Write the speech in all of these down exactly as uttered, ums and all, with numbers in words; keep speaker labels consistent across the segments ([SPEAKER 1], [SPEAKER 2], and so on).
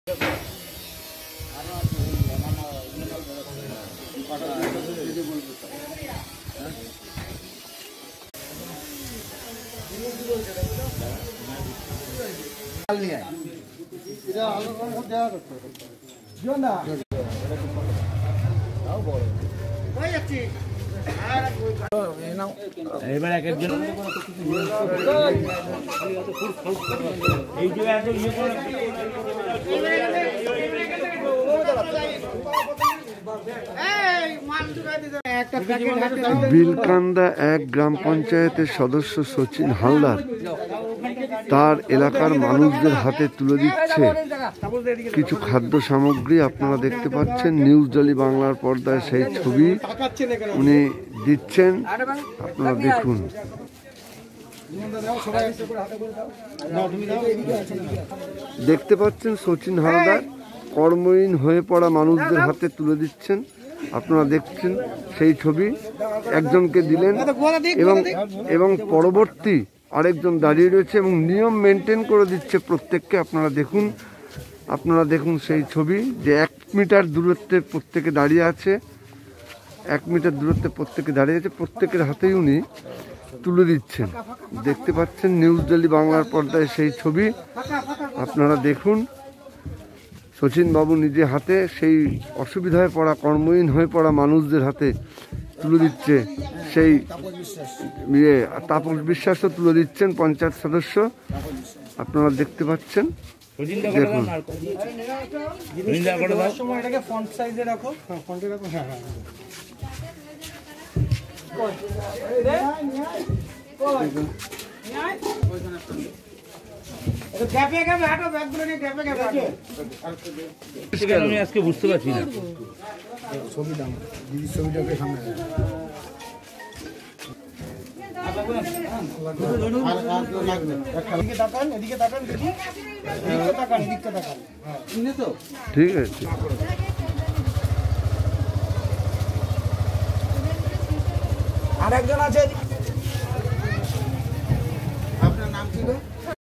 [SPEAKER 1] এবার এক একজন
[SPEAKER 2] বিলকান্দা এক গ্রাম পঞ্চায়েতের সদস্য সচিন হালদার তার এলাকার মানুষদের হাতে তুলে দিচ্ছে কিছু খাদ্য সামগ্রী। আপনারা দেখতে পাচ্ছেন নিউজ ডেইলি বাংলার পর্দায় সেই ছবি উনি দিচ্ছেন, আপনারা দেখুন। দেখতে পাচ্ছেন সচিন হালদার কর্মহীন হয়ে পড়া মানুষদের হাতে তুলে দিচ্ছেন, আপনারা দেখছেন সেই ছবি। একজনকে দিলেন এবং এবং পরবর্তী আরেকজন দাঁড়িয়ে রয়েছে এবং নিয়ম মেনটেন করে দিচ্ছে প্রত্যেককে। আপনারা দেখুন, আপনারা দেখুন সেই ছবি যে এক মিটার দূরত্বে প্রত্যেকে দাঁড়িয়ে আছে, এক মিটার দূরত্বে প্রত্যেকে দাঁড়িয়ে আছে, প্রত্যেকের হাতেই উনি তুলে দিচ্ছেন। দেখতে পাচ্ছেন নিউজ ডেইলি বাংলার পর্দায় সেই ছবি, আপনারা দেখুন। সচিন বাবু নিজে হাতে সেই অসুবিধায় পড়া কর্মহীন হয়ে পড়া মানুষদের হাতে তুলে দিচ্ছে সেই ইয়ে। তাপস বিশ্বাসও তুলে দিচ্ছেন পঞ্চায়েত সদস্য, আপনারা দেখতে পাচ্ছেন। দেখুন
[SPEAKER 1] আমি আজকে বুঝতে পারছি না
[SPEAKER 3] ছবিটা দিদির ছবিটাকে সামনে
[SPEAKER 2] ঠিক আছে।
[SPEAKER 3] আরেকজন আছে, আপনার নাম ছিল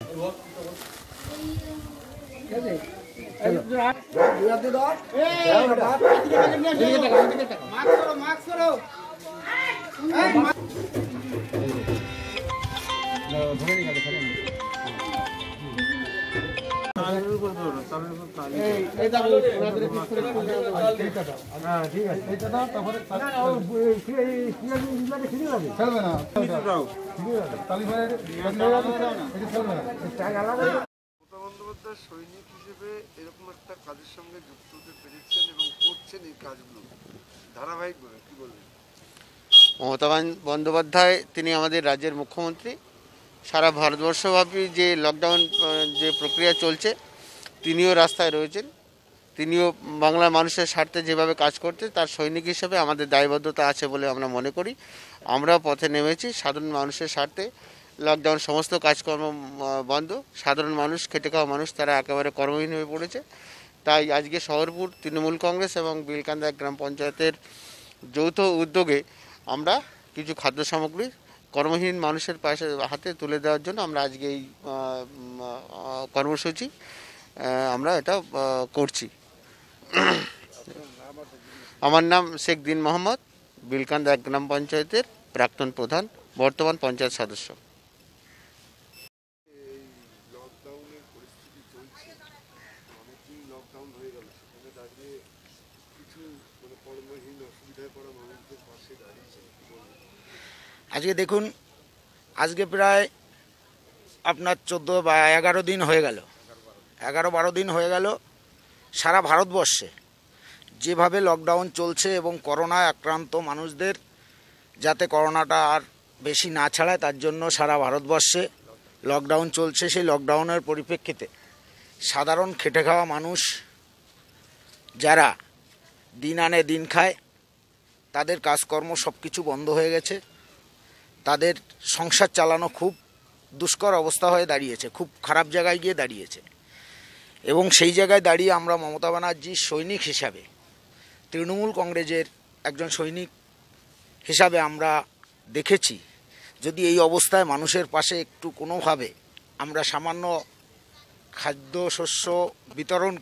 [SPEAKER 2] সৈনিক হিসেবে এরকম একটা কাজের সঙ্গে যুক্ত হতে পেরেছেন এবং করছেন এই কাজগুলো ধারাবাহিকভাবে, কি বলবেন?
[SPEAKER 4] মমতা বন্দ্যোপাধ্যায় তিনি আমাদের রাজ্যের মুখ্যমন্ত্রী। সারা ভারতবর্ষব্যাপী যে লকডাউন যে প্রক্রিয়া চলছে তিনিও রাস্তায় রয়েছেন, তিনিও বাংলার মানুষের স্বার্থে যেভাবে কাজ করতে তার সৈনিক হিসেবে আমাদের দায়বদ্ধতা আছে বলে আমরা মনে করি। আমরাও পথে নেমেছি সাধারণ মানুষের স্বার্থে। লকডাউন সমস্ত কাজকর্ম বন্ধ, সাধারণ মানুষ খেটে খাওয়া মানুষ তারা একেবারে কর্মহীন হয়ে পড়েছে। তাই আজকে শহরপুর তৃণমূল কংগ্রেস এবং বিলকান্দা গ্রাম পঞ্চায়েতের যৌথ উদ্যোগে আমরা কিছু খাদ্য সামগ্রী কর্মহীন মানুষের পাশে হাতে তুলে দেওয়ার জন্য আমরা আজকে এই কর্মসূচি আমরা এটা করছি। আমার নাম শেখ দিন মোহাম্মদ, বিলকান্দা গ্রাম পঞ্চায়েতের প্রাক্তন প্রধান, বর্তমান পঞ্চায়েত সদস্য।
[SPEAKER 3] আজকে দেখুন, আজকে প্রায় আপনার চোদ্দো বা এগারো দিন হয়ে গেল, এগারো বারো দিন হয়ে গেল সারা ভারতবর্ষে যেভাবে লকডাউন চলছে এবং করোনায় আক্রান্ত মানুষদের যাতে করোনাটা আর বেশি না ছড়ায় তার জন্য সারা ভারতবর্ষে লকডাউন চলছে। সেই লকডাউনের পরিপ্রেক্ষিতে সাধারণ খেটে খাওয়া মানুষ যারা দিন আনে দিন খায় তাদের কাজকর্ম সব কিছু বন্ধ হয়ে গেছে, তাদের সংসার চালানো খুব দুষ্কর অবস্থা হয়ে দাঁড়িয়েছে, খুব খারাপ জায়গায় গিয়ে দাঁড়িয়েছে। এবং সেই জায়গায় দাঁড়িয়ে আমরা মমতা ব্যানার্জির সৈনিক হিসাবে, তৃণমূল কংগ্রেসের একজন সৈনিক হিসাবে আমরা দেখেছি যদি এই অবস্থায় মানুষের পাশে একটু কোনোভাবে আমরা সামান্য খাদ্যশস্য বিতরণ করে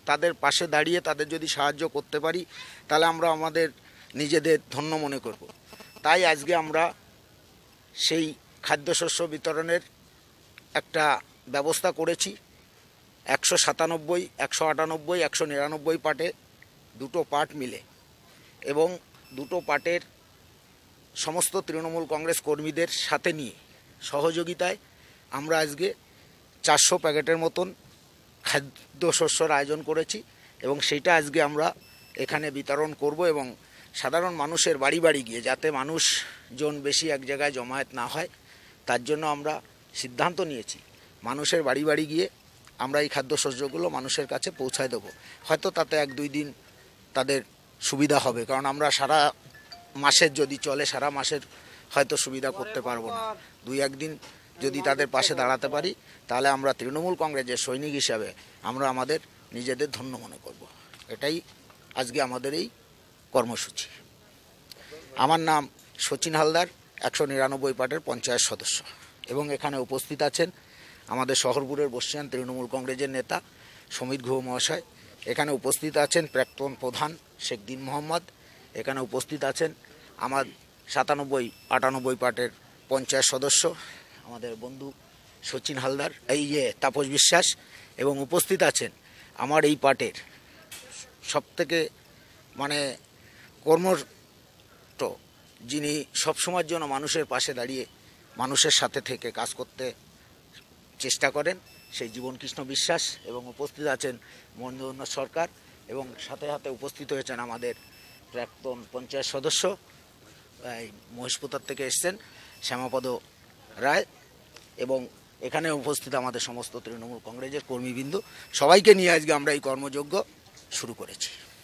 [SPEAKER 3] তাদের পাশে দাঁড়িয়ে তাদের যদি সাহায্য করতে পারি তাহলে আমরা আমাদের নিজেদের ধন্য মনে করব। তাই আজকে আমরা সেই খাদ্যশস্য বিতরণের একটা ব্যবস্থা করেছি। একশো সাতানব্বই একশো আটানব্বই একশো নিরানব্বই পার্টে দুটো পার্ট মিলে এবং দুটো পার্টের সমস্ত তৃণমূল কংগ্রেস কর্মীদের সাথে নিয়ে সহযোগিতায় আমরা আজকে চারশো প্যাকেটের মতন খাদ্যশস্যর আয়োজন করেছি এবং সেইটা আজকে আমরা এখানে বিতরণ করব এবং সাধারণ মানুষের বাড়ি বাড়ি গিয়ে, যাতে মানুষজন বেশি এক জায়গায় জমায়েত না হয়, তার জন্য আমরা সিদ্ধান্ত নিয়েছি মানুষের বাড়ি বাড়ি গিয়ে আমরা এই খাদ্যশস্যগুলো মানুষের কাছে পৌঁছায় দেবো। হয়তো তাতে এক দুই দিন তাদের সুবিধা হবে, কারণ আমরা সারা মাসের যদি চলে সারা মাসের হয়তো সুবিধা করতে পারবো না। দুই একদিন যদি তাদের পাশে দাঁড়াতে পারি তাহলে আমরা তৃণমূল কংগ্রেসের সৈনিক হিসাবে আমরা আমাদের নিজেদের ধন্য মনে করব। এটাই আজকে আমাদের এই কর্মসূচি। আমার নাম শচীন হালদার, একশো নিরানব্বই পার্টের পঞ্চায়েত সদস্য, এবং এখানে উপস্থিত আছেন আমাদের শহরপুরের বর্ষিয়ান তৃণমূল কংগ্রেসের নেতা সমীর ঘুহ মহাশয়। এখানে উপস্থিত আছেন প্রাক্তন প্রধান শেখ দিন মোহাম্মদ। এখানে উপস্থিত আছেন আমার সাতানব্বই আটানব্বই পার্টের পঞ্চায়েত সদস্য আমাদের বন্ধু শচীন হালদার, এই যে তাপস বিশ্বাস, এবং উপস্থিত আছেন আমার এই পার্টের সবথেকে মানে কর্মঠ, যিনি সবসময়ের জন্য মানুষের পাশে দাঁড়িয়ে মানুষের সাথে থেকে কাজ করতে চেষ্টা করেন, সেই জীবনকৃষ্ণ বিশ্বাস। এবং উপস্থিত আছেন মনোজ সরকার, এবং সাথে সাথে উপস্থিত হয়েছেন আমাদের প্রাক্তন পঞ্চায়েত সদস্য এই মহেশপুতার থেকে এসছেন শ্যামাপদ রায়, এবং এখানে উপস্থিত আমাদের সমস্ত তৃণমূল কংগ্রেসের কর্মীবৃন্দ। সবাইকে নিয়ে আজকে আমরা এই কর্মযজ্ঞ শুরু করেছি।